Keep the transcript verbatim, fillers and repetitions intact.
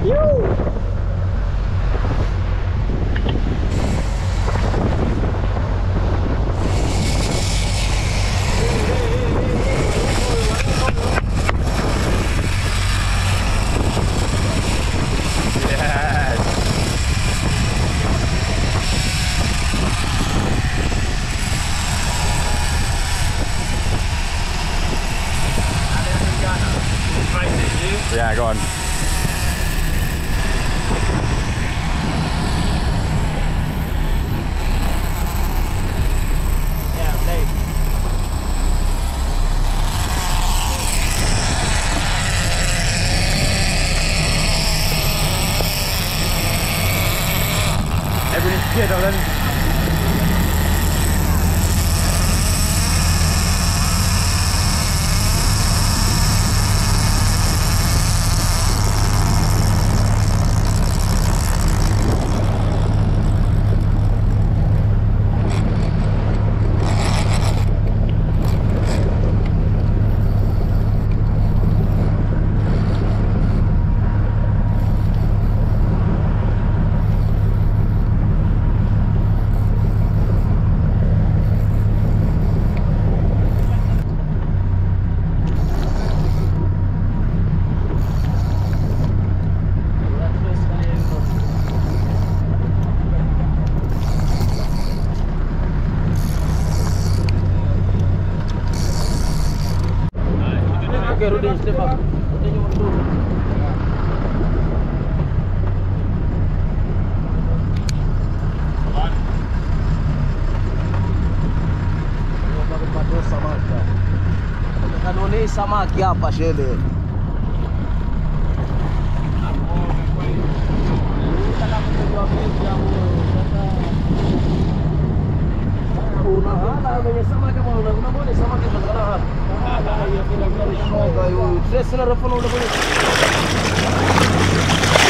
Yeah, go on. Yeah, Blaede. Everything's together then. Okay, Rudy, step up. Rudy, you want to do it? Kanuni samaki hapa shele. Unahala kwenye samaki kama unamwona samaki tunakala hapa. Hala ya kila mmoja shoga hiyo. Sasa na rafuna ule kwenye